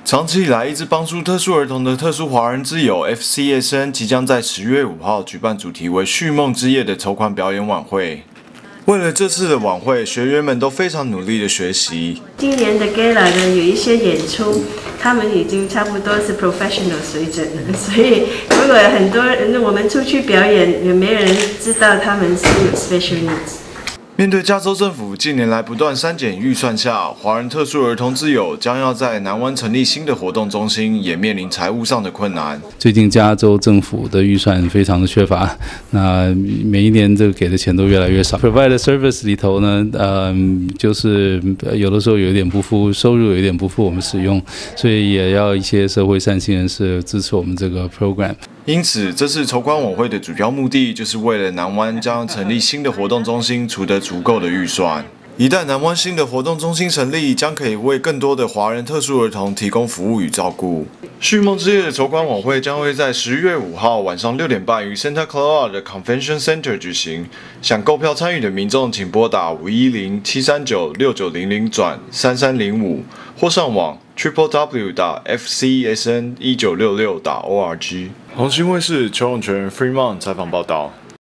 长期以来一直帮助特殊儿童的特殊华人之友 FCSN 即将在10月5号举办主题为“续梦之夜”的筹款表演晚会。为了这次的晚会，学员们都非常努力的学习。 今年的 Gala 呢，有一些演出，他们已经差不多是 professional 水准了，所以如果很多人我们出去表演，也没人知道他们是有 special needs。 面对加州政府近年来不断删减预算下，华人特殊儿童之友将要在南湾成立新的活动中心，也面临财务上的困难。 最近加州政府的预算非常的缺乏，那每一年这个给的钱都越来越少。Provide service 里头呢，就是有的时候有一点不符收入，有一点不符我们使用，所以也要一些社会善心人士支持我们这个 program。 因此，这次筹款晚会的主要目的，就是为了南湾将成立新的活动中心储得足够的预算。一旦南湾新的活动中心成立，将可以为更多的华人特殊儿童提供服务与照顾。续梦之夜的筹款晚会将会在10月5号晚上6点半于 Santa Clara 的 Convention Center 举行。想购票参与的民众，请拨打510-739-6900-3305，或上网 www.fcsn1966.org。红星卫视邱永全 Fremont 采访报道。